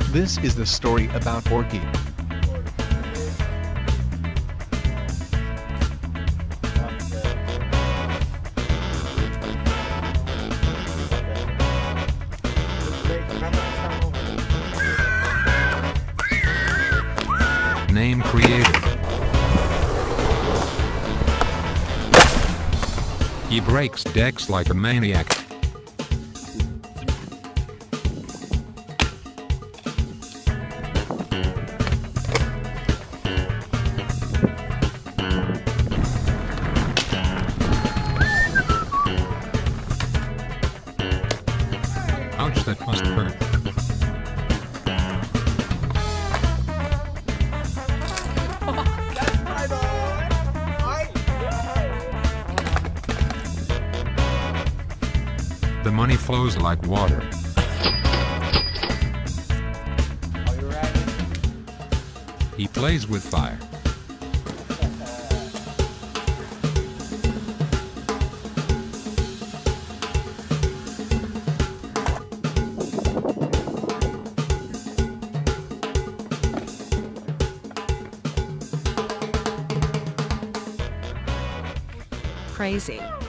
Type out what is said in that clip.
This is the story about Porky. Name created. He breaks decks like a maniac. Ouch, that must hurt. The money flows like water. He plays with fire. Crazy.